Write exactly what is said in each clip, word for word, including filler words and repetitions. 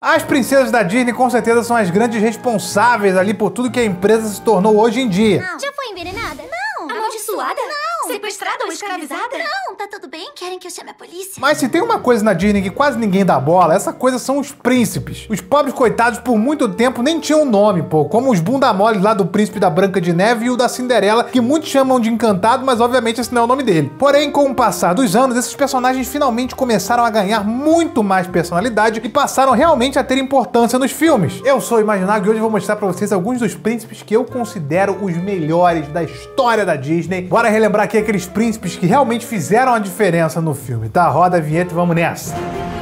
As princesas da Disney com certeza são as grandes responsáveis ali por tudo que a empresa se tornou hoje em dia. Não. Já foi envenenada? Não. Amaldiçoada? Não. Sequestrada ou escravizada? Não, tá tudo bem? Querem que eu chame a polícia? Mas se tem uma coisa na Disney que quase ninguém dá bola, essa coisa são os príncipes. Os pobres coitados por muito tempo nem tinham nome, pô, como os bunda moles lá do Príncipe da Branca de Neve e o da Cinderela, que muitos chamam de Encantado, mas obviamente esse não é o nome dele. Porém, com o passar dos anos, esses personagens finalmente começaram a ganhar muito mais personalidade e passaram realmente a ter importância nos filmes. Eu sou o Imaginário e hoje eu vou mostrar pra vocês alguns dos príncipes que eu considero os melhores da história da Disney. Bora relembrar aqui aqueles príncipes que realmente fizeram a diferença no filme, tá? Roda a vinheta e vamos nessa.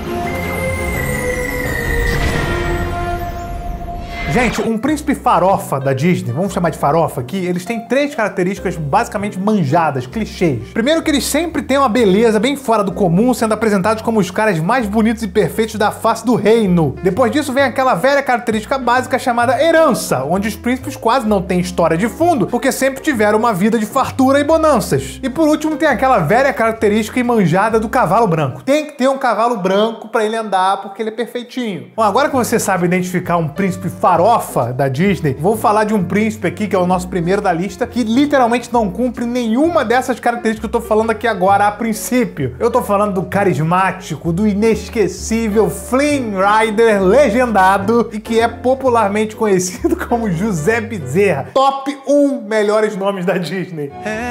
Gente, um príncipe farofa da Disney, vamos chamar de farofa aqui, eles têm três características basicamente manjadas, clichês. Primeiro que eles sempre têm uma beleza bem fora do comum, sendo apresentados como os caras mais bonitos e perfeitos da face do reino. Depois disso vem aquela velha característica básica chamada herança, onde os príncipes quase não têm história de fundo, porque sempre tiveram uma vida de fartura e bonanças. E por último tem aquela velha característica e manjada do cavalo branco. Tem que ter um cavalo branco pra ele andar, porque ele é perfeitinho. Bom, agora que você sabe identificar um príncipe farofa da Disney, vou falar de um príncipe aqui, que é o nosso primeiro da lista, que literalmente não cumpre nenhuma dessas características que eu tô falando aqui agora a princípio. Eu tô falando do carismático, do inesquecível Flynn Rider legendado e que é popularmente conhecido como José Bezerra. Top um melhores nomes da Disney.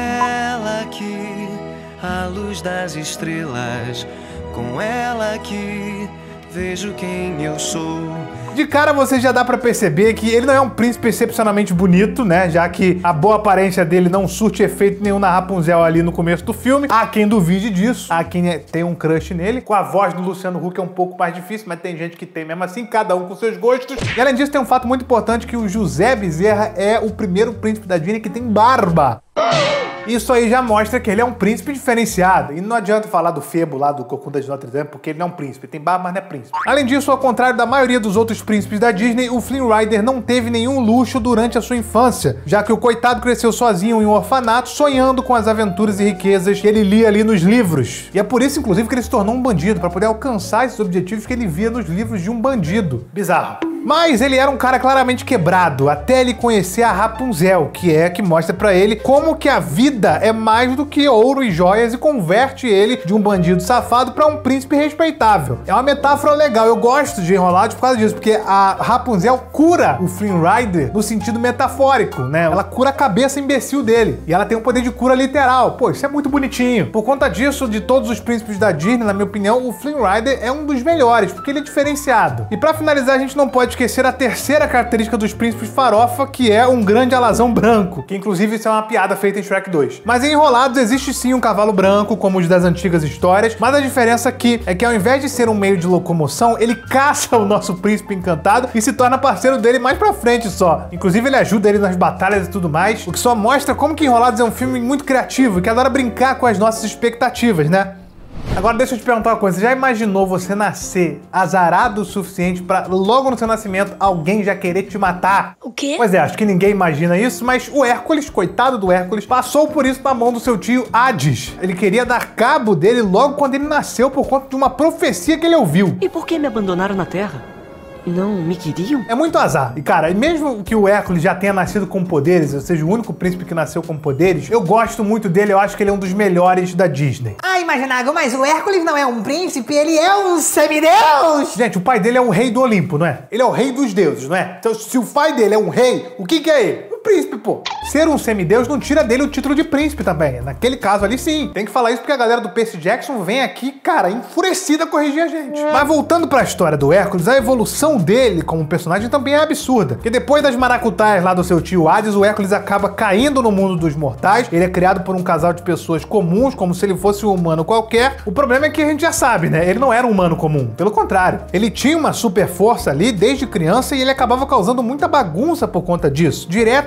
Ela aqui, a luz das estrelas, com ela aqui vejo quem eu sou. De cara você já dá pra perceber que ele não é um príncipe excepcionalmente bonito, né? Já que a boa aparência dele não surte efeito nenhum na Rapunzel ali no começo do filme. Há quem duvide disso, há quem tem um crush nele. Com a voz do Luciano Huck é um pouco mais difícil, mas tem gente que tem mesmo assim, cada um com seus gostos. E além disso tem um fato muito importante que o José Bezerra é o primeiro príncipe da Disney que tem barba. Isso aí já mostra que ele é um príncipe diferenciado. E não adianta falar do Febo lá do Corcunda de Notre Dame, porque ele não é um príncipe. Ele tem barba, mas não é príncipe. Além disso, ao contrário da maioria dos outros príncipes da Disney, o Flynn Rider não teve nenhum luxo durante a sua infância, já que o coitado cresceu sozinho em um orfanato, sonhando com as aventuras e riquezas que ele lia ali nos livros. E é por isso, inclusive, que ele se tornou um bandido, para poder alcançar esses objetivos que ele via nos livros de um bandido. Bizarro. Mas ele era um cara claramente quebrado, até ele conhecer a Rapunzel, que é a que mostra pra ele como que a vida é mais do que ouro e joias e converte ele de um bandido safado pra um príncipe respeitável. É uma metáfora legal, eu gosto de Enrolados por causa disso, porque a Rapunzel cura o Flynn Rider no sentido metafórico, né? Ela cura a cabeça imbecil dele, e ela tem um poder de cura literal. Pô, isso é muito bonitinho. Por conta disso, de todos os príncipes da Disney, na minha opinião, o Flynn Rider é um dos melhores, porque ele é diferenciado. E pra finalizar, a gente não pode esquecer a terceira característica dos príncipes farofa, que é um grande alazão branco, que inclusive isso é uma piada feita em Shrek dois. Mas em Enrolados existe sim um cavalo branco, como os das antigas histórias, mas a diferença aqui é que ao invés de ser um meio de locomoção, ele caça o nosso príncipe encantado e se torna parceiro dele mais pra frente só. Inclusive ele ajuda ele nas batalhas e tudo mais, o que só mostra como que Enrolados é um filme muito criativo e que adora brincar com as nossas expectativas, né? Agora deixa eu te perguntar uma coisa, você já imaginou você nascer azarado o suficiente pra logo no seu nascimento alguém já querer te matar? O quê? Pois é, acho que ninguém imagina isso, mas o Hércules, coitado do Hércules, passou por isso na mão do seu tio Hades. Ele queria dar cabo dele logo quando ele nasceu por conta de uma profecia que ele ouviu. E por que me abandonaram na Terra? Não me queriam? É muito azar. E cara, mesmo que o Hércules já tenha nascido com poderes, ou seja, o único príncipe que nasceu com poderes, eu gosto muito dele, eu acho que ele é um dos melhores da Disney. Ah, Imaginago, mas o Hércules não é um príncipe, ele é um semideus! Gente, o pai dele é o rei do Olimpo, não é? Ele é o rei dos deuses, não é? Então, se o pai dele é um rei, o que que é ele? Príncipe, pô. Ser um semideus não tira dele o título de príncipe também. Naquele caso ali, sim. Tem que falar isso porque a galera do Percy Jackson vem aqui, cara, enfurecida corrigir a gente. É. Mas voltando pra história do Hércules, a evolução dele como personagem também é absurda. Porque depois das maracutaias lá do seu tio Hades, o Hércules acaba caindo no mundo dos mortais. Ele é criado por um casal de pessoas comuns, como se ele fosse um humano qualquer. O problema é que a gente já sabe, né? Ele não era um humano comum. Pelo contrário. Ele tinha uma super força ali desde criança e ele acabava causando muita bagunça por conta disso. Direto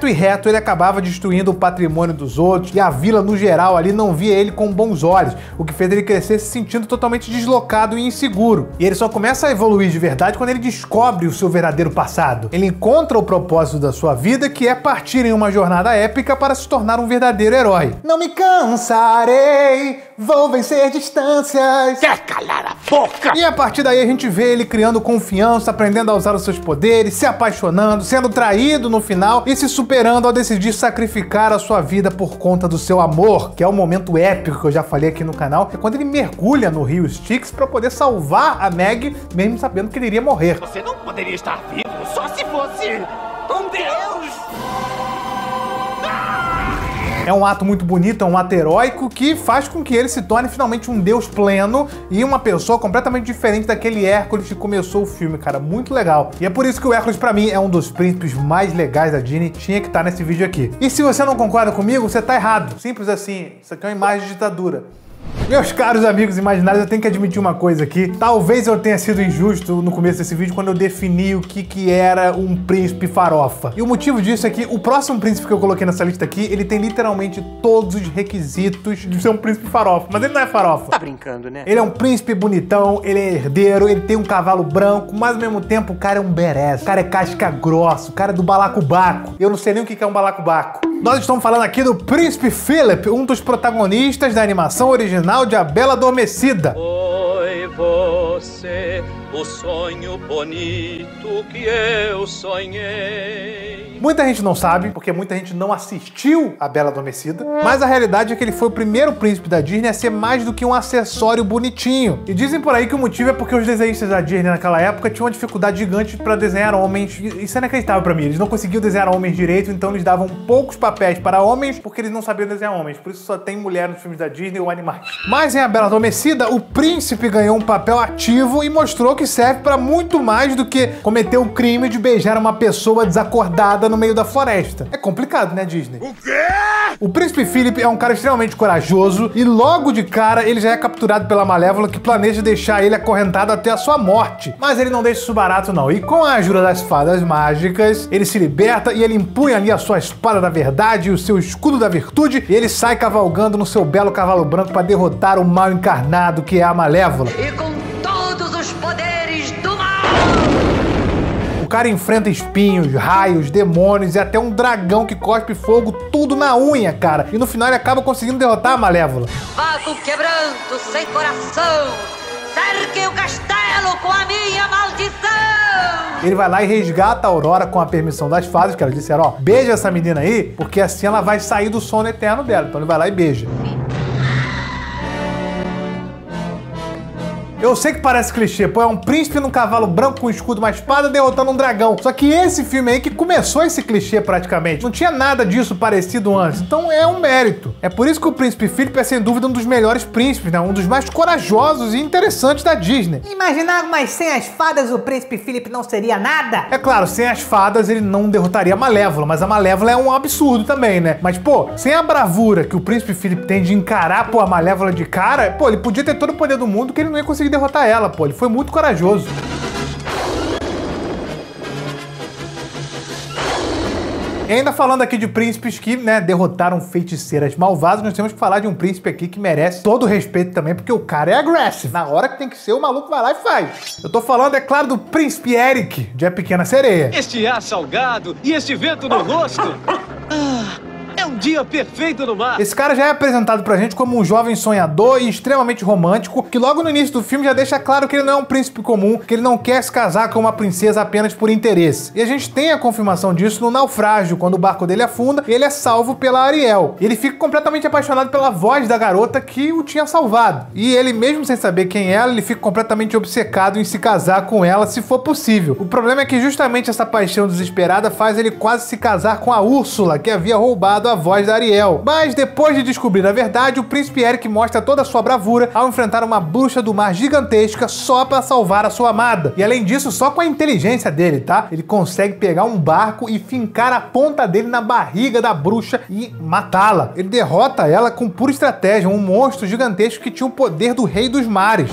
certo e reto ele acabava destruindo o patrimônio dos outros e a vila no geral ali não via ele com bons olhos, o que fez ele crescer se sentindo totalmente deslocado e inseguro. E ele só começa a evoluir de verdade quando ele descobre o seu verdadeiro passado. Ele encontra o propósito da sua vida, que é partir em uma jornada épica para se tornar um verdadeiro herói. Não me cansarei, vou vencer distâncias. Quer calar a boca? E a partir daí a gente vê ele criando confiança, aprendendo a usar os seus poderes, se apaixonando, sendo traído no final e se superando ao decidir sacrificar a sua vida por conta do seu amor, que é o momento épico que eu já falei aqui no canal, é quando ele mergulha no rio Styx para poder salvar a Meg, mesmo sabendo que ele iria morrer. Você não poderia estar vivo só se fosse um deus! É um ato muito bonito, é um ato heróico que faz com que ele se torne finalmente um deus pleno e uma pessoa completamente diferente daquele Hércules que começou o filme, cara, muito legal. E é por isso que o Hércules pra mim é um dos príncipes mais legais da Disney, tinha que estar nesse vídeo aqui. E se você não concorda comigo, você tá errado. Simples assim, isso aqui é uma imagem de ditadura. Meus caros amigos imaginários, eu tenho que admitir uma coisa aqui. Talvez eu tenha sido injusto no começo desse vídeo quando eu defini o que, que era um príncipe farofa. E o motivo disso é que o próximo príncipe que eu coloquei nessa lista aqui, ele tem literalmente todos os requisitos de ser um príncipe farofa. Mas ele não é farofa. Tá brincando, né? Ele é um príncipe bonitão, ele é herdeiro, ele tem um cavalo branco, mas ao mesmo tempo o cara é um berés. O cara é casca grossa, o cara é do balacobaco. Eu não sei nem o que é um balacobaco. Nós estamos falando aqui do Príncipe Philip, um dos protagonistas da animação original de A Bela Adormecida. Foi você o sonho bonito que eu sonhei. Muita gente não sabe, porque muita gente não assistiu A Bela Adormecida, mas a realidade é que ele foi o primeiro príncipe da Disney a ser mais do que um acessório bonitinho. E dizem por aí que o motivo é porque os desenhistas da Disney naquela época tinham uma dificuldade gigante para desenhar homens. Isso é inacreditável pra mim. Eles não conseguiam desenhar homens direito, então eles davam poucos papéis para homens porque eles não sabiam desenhar homens. Por isso só tem mulher nos filmes da Disney ou animais. Mas em A Bela Adormecida, o príncipe ganhou um papel ativo e mostrou que serve para muito mais do que cometer o crime de beijar uma pessoa desacordada no meio da floresta. É complicado, né, Disney? O quê? O príncipe Philip é um cara extremamente corajoso e logo de cara ele já é capturado pela Malévola, que planeja deixar ele acorrentado até a sua morte. Mas ele não deixa isso barato não, e com a ajuda das fadas mágicas, ele se liberta e ele empunha ali a sua espada da verdade e o seu escudo da virtude e ele sai cavalgando no seu belo cavalo branco para derrotar o mal encarnado que é a Malévola. E com todos os poderes do mal! O cara enfrenta espinhos, raios, demônios e até um dragão que cospe fogo, tudo na unha, cara. E no final ele acaba conseguindo derrotar a Malévola. Vago quebranto, sem coração, cerque o castelo com a minha maldição! Ele vai lá e resgata a Aurora com a permissão das fadas, que elas disseram, ó, beija essa menina aí, porque assim ela vai sair do sono eterno dela. Então ele vai lá e beija. Eu sei que parece clichê, pô, é um príncipe num cavalo branco com escudo, uma espada, derrotando um dragão. Só que esse filme aí que começou esse clichê praticamente. Não tinha nada disso parecido antes, então é um mérito. É por isso que o Príncipe Philip é sem dúvida um dos melhores príncipes, né? Um dos mais corajosos e interessantes da Disney. Imaginar, mas sem as fadas o príncipe Philip não seria nada? É claro, sem as fadas ele não derrotaria a Malévola, mas a Malévola é um absurdo também, né? Mas, pô, sem a bravura que o Príncipe Philip tem de encarar, pô, a Malévola de cara, pô, ele podia ter todo o poder do mundo que ele não ia conseguir derrotar ela, pô. Ele foi muito corajoso. E ainda falando aqui de príncipes que, né, derrotaram feiticeiras malvadas, nós temos que falar de um príncipe aqui que merece todo o respeito também, porque o cara é aggressive. Na hora que tem que ser, o maluco vai lá e faz. Eu tô falando, é claro, do príncipe Eric, de A Pequena Sereia. Este ar salgado e este vento no rosto. Ah, é um dia perfeito no mar. Esse cara já é apresentado pra gente como um jovem sonhador e extremamente romântico, que logo no início do filme já deixa claro que ele não é um príncipe comum, que ele não quer se casar com uma princesa apenas por interesse. E a gente tem a confirmação disso no naufrágio, quando o barco dele afunda e ele é salvo pela Ariel. E ele fica completamente apaixonado pela voz da garota que o tinha salvado. E ele, mesmo sem saber quem é ela, ele fica completamente obcecado em se casar com ela se for possível. O problema é que justamente essa paixão desesperada faz ele quase se casar com a Úrsula, que havia roubado a voz da Ariel. Mas depois de descobrir a verdade, o príncipe Eric mostra toda a sua bravura ao enfrentar uma bruxa do mar gigantesca só para salvar a sua amada. E além disso, só com a inteligência dele, tá? Ele consegue pegar um barco e fincar a ponta dele na barriga da bruxa e matá-la. Ele derrota ela com pura estratégia, um monstro gigantesco que tinha o poder do rei dos mares.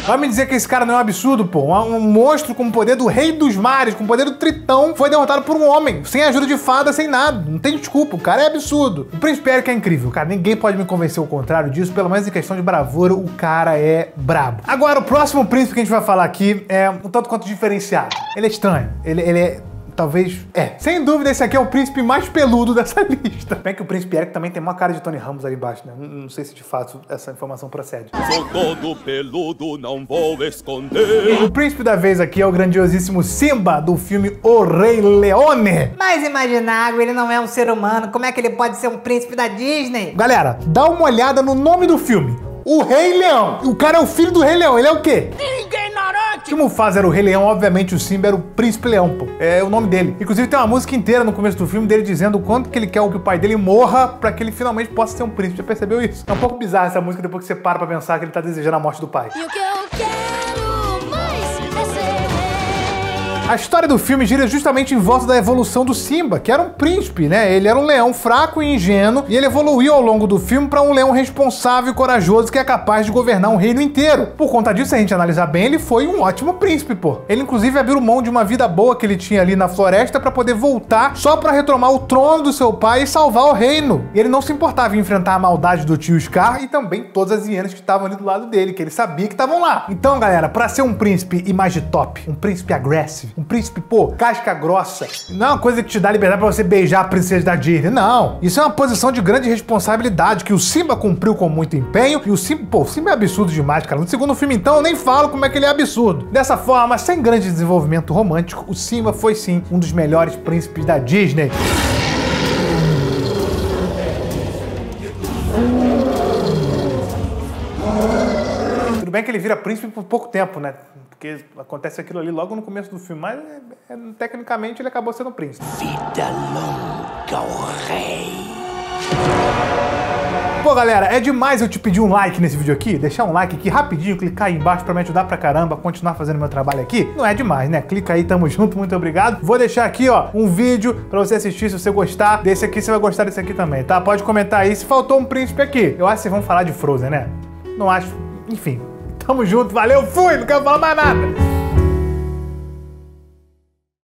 Vai me dizer que esse cara não é um absurdo, pô? Um, um monstro com o poder do rei dos mares, com o poder do tritão, foi derrotado por um homem, sem ajuda de fada, sem nada. Não tem desculpa, o cara é absurdo. O Príncipe Eric é incrível, cara. Ninguém pode me convencer o contrário disso, pelo menos em questão de bravura, o cara é brabo. Agora, o próximo príncipe que a gente vai falar aqui é um tanto quanto diferenciado. Ele é estranho, ele, ele é... Talvez... É, sem dúvida esse aqui é o príncipe mais peludo dessa lista. Bem que o Príncipe Eric também tem uma cara de Tony Ramos ali embaixo, né? Não, não sei se de fato essa informação procede. Sou todo peludo, não vou esconder. O príncipe da vez aqui é o grandiosíssimo Simba, do filme O Rei Leone. Mas imaginável, ele não é um ser humano. Como é que ele pode ser um príncipe da Disney? Galera, dá uma olhada no nome do filme. O Rei Leão. O cara é o filho do Rei Leão. Ele é o quê? Se o Mufasa era o Rei Leão, obviamente o Simba era o Príncipe Leão, pô. É o nome dele. Inclusive tem uma música inteira no começo do filme dele dizendo o quanto que ele quer que o pai dele morra pra que ele finalmente possa ser um príncipe. Já percebeu isso? É um pouco bizarra essa música depois que você para pra pensar que ele tá desejando a morte do pai. E o que eu quero mais é ser rei. A história do filme gira justamente em volta da evolução do Simba, que era um príncipe, né? Ele era um leão fraco e ingênuo, e ele evoluiu ao longo do filme para um leão responsável e corajoso que é capaz de governar um reino inteiro. Por conta disso, se a gente analisar bem, ele foi um ótimo príncipe, pô. Ele, inclusive, abriu mão de uma vida boa que ele tinha ali na floresta para poder voltar só para retomar o trono do seu pai e salvar o reino. E ele não se importava em enfrentar a maldade do tio Scar e também todas as hienas que estavam ali do lado dele, que ele sabia que estavam lá. Então, galera, para ser um príncipe imagem top, um príncipe agressivo, um príncipe, pô, casca grossa, não é uma coisa que te dá liberdade pra você beijar a princesa da Disney, não. Isso é uma posição de grande responsabilidade que o Simba cumpriu com muito empenho e o Simba, pô, o Simba é absurdo demais, cara. No segundo filme, então, eu nem falo como é que ele é absurdo. Dessa forma, sem grande desenvolvimento romântico, o Simba foi sim um dos melhores príncipes da Disney. Tudo bem que ele vira príncipe por pouco tempo, né? Porque acontece aquilo ali logo no começo do filme, mas é, é, tecnicamente ele acabou sendo príncipe. Vida longa ao rei. Pô, galera, é demais eu te pedir um like nesse vídeo aqui, deixar um like aqui rapidinho, clicar aí embaixo pra me ajudar pra caramba a continuar fazendo meu trabalho aqui. Não é demais, né? Clica aí, tamo junto, muito obrigado. Vou deixar aqui, ó, um vídeo pra você assistir se você gostar desse aqui, você vai gostar desse aqui também, tá? Pode comentar aí se faltou um príncipe aqui. Eu acho que vocês vão falar de Frozen, né? Não acho... Enfim, tamo junto, valeu, fui, não quero falar mais nada.